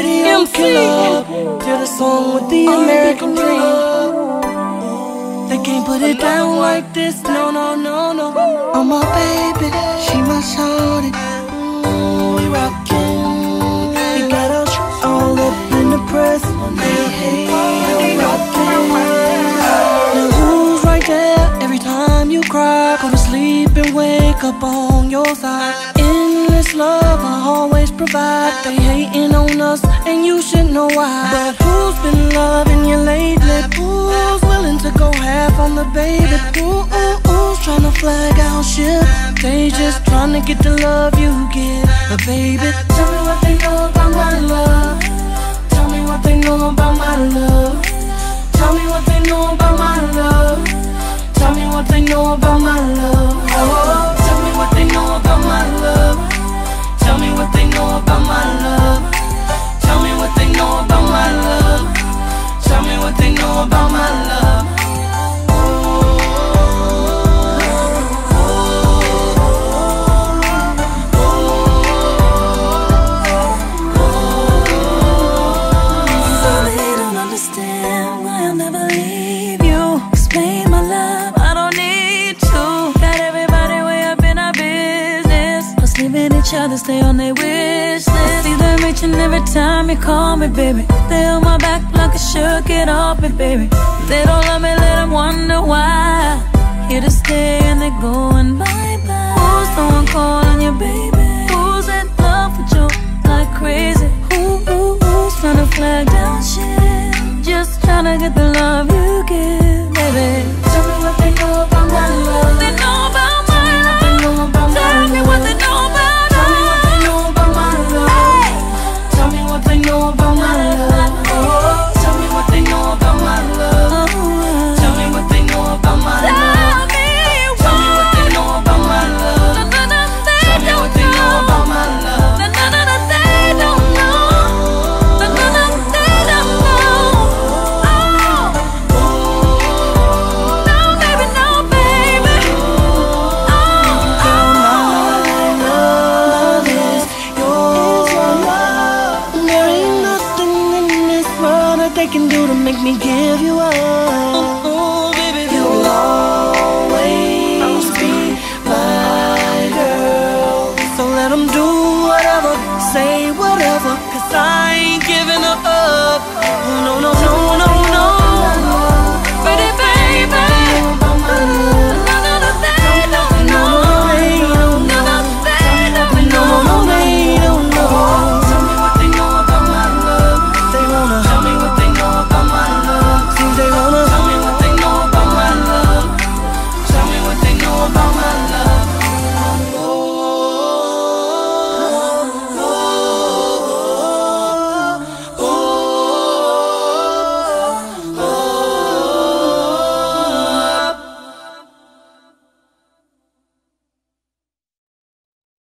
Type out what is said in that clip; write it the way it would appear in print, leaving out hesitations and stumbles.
radio killer. You're the song with the American dream. They can't put it down like this, no, no, no, no. I'm my baby, she my shawty. We rockin', we got us all up in the press. Hey, hey, we rockin'. Now who's right there every time you cry? Go to sleep and wake up on your side. Endless love I always provide. They hating on us and you should know why. But who's been loving you lately? Who's willing to go half on the baby? Who's tryna flag out shit? They just tryna get the love you get. But baby, tell me what they know about my love. Tell me what they know about my love. Tell me what they know about my love. Tell me what they know about my love. Oh, tell me what they know about my love. Tell me what they know about my love. Tell me what they know about my love. Tell me what they know about my love. Other stay on their wish list. See them reaching every time you call me, baby. They on my back like I should get off it, baby. They don't love me, let them wonder why. Here to stay and they're going bye-bye. Who's the one calling you, baby? Who's in love with you like crazy? Who's trying to flag down shit? Just trying to get the love you give, baby. Tell me what they know about my love. They know about my love. They know about my love. Tell me what they know about. They know about my love. Oh, tell me what they know about my love. Tell me what they know about my love. Tell me what they know about my love. Tell me what they know about my love. They don't know. They don't know. Oh, no, baby, no, baby. Oh, love is yours. There ain't nothing in this world that they can do to make me give you up.